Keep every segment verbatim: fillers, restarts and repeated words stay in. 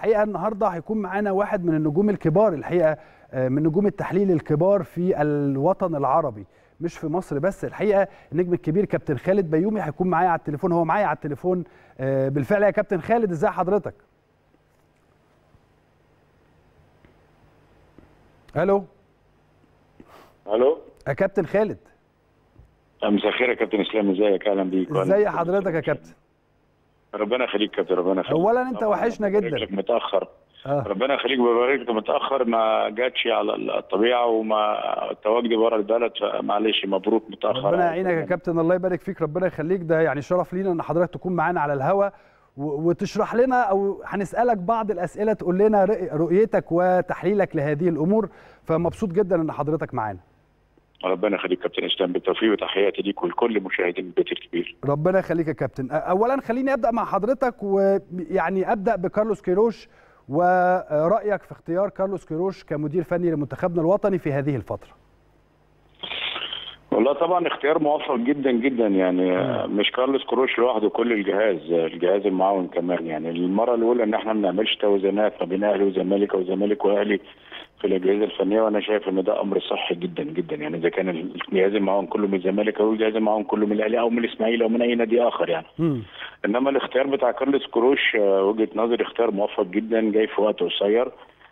الحقيقه النهارده هيكون معانا واحد من النجوم الكبار الحقيقه، من نجوم التحليل الكبار في الوطن العربي، مش في مصر بس. الحقيقه النجم الكبير كابتن خالد بيومي هيكون معايا على التليفون. هو معايا على التليفون بالفعل. يا كابتن خالد، ازاي حضرتك؟ الو الو يا كابتن خالد. مساء الخير يا كابتن اسلام، ازيك؟ اهلا بيك. ازي حضرتك يا كابتن؟ ربنا يخليك يا كابتن، ربنا يخليك. اولا انت وحشنا جدا. لك متاخر. آه. ربنا يخليك، ببارك لك متاخر، ما جاتش على الطبيعه وما تواجدي بره البلد، فمعلش مبروك متاخر. ربنا يعينك يا كابتن، الله يبارك فيك، ربنا يخليك. ده يعني شرف لينا ان حضرتك تكون معانا على الهوا وتشرح لنا، او هنسالك بعض الاسئله تقول لنا رؤيتك وتحليلك لهذه الامور، فمبسوط جدا ان حضرتك معانا. ربنا يخليك كابتن اسلام، بالتوفيق وتحياتي ليك ولكل مشاهدين البيت الكبير. ربنا يخليك يا كابتن. اولا خليني ابدا مع حضرتك، ويعني ابدا بكارلوس كيروش ورايك في اختيار كارلوس كيروش كمدير فني لمنتخبنا الوطني في هذه الفتره. والله طبعا اختيار موفق جدا جدا، يعني مش كارلوس كيروش لوحده، كل الجهاز الجهاز المعاون كمان. يعني المره الاولى ان احنا ما بنعملش توازنات ما بين اهلي وزمالك او زمالك واهلي في الاجهزه الفنيه، وانا شايف ان ده امر صحي جدا جدا. يعني اذا كان الجهاز المعاون كله من الزمالك او الجهاز المعاون كله من الاهلي او من الاسماعيلي او من اي نادي اخر يعني. م. انما الاختيار بتاع كارلوس كيروش وجهه نظري اختيار موفق جدا، جاي في وقت قصير.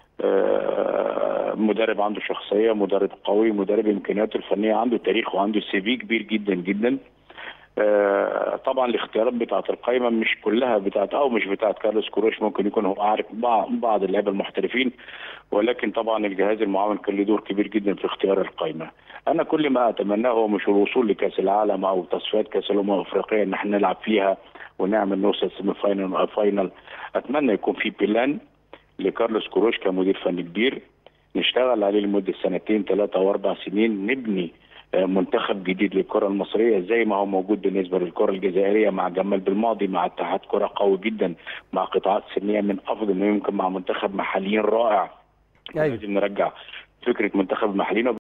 مدرب عنده شخصيه، مدرب قوي، مدرب امكانياته الفنيه عنده تاريخ وعنده سي في كبير جدا جدا. طبعا الاختيارات بتاعه القائمه مش كلها بتاعه او مش بتاعه كارلوس كيروش، ممكن يكون هو عارف بعض اللعيبه المحترفين، ولكن طبعا الجهاز المعاون كان له دور كبير جدا في اختيار القائمه. انا كل ما اتمناه هو مش الوصول لكاس العالم او تصفيات كاس الامم الافريقيه ان احنا نلعب فيها ونعمل نوصل سيمي فاينل او فاينل. اتمنى يكون في بلان لكارلوس كيروش كمدير فني كبير، نشتغل عليه لمده سنتين ثلاثه او اربع سنين، نبني منتخب جديد للكره المصريه زي ما هو موجود بالنسبه للكره الجزائريه مع جمال بالماضي، مع اتحاد كره قوي جدا، مع قطاعات سنيه من افضل ما يمكن، مع منتخب محليين رائع. أيوة. لازم نرجع فكره منتخب محليين.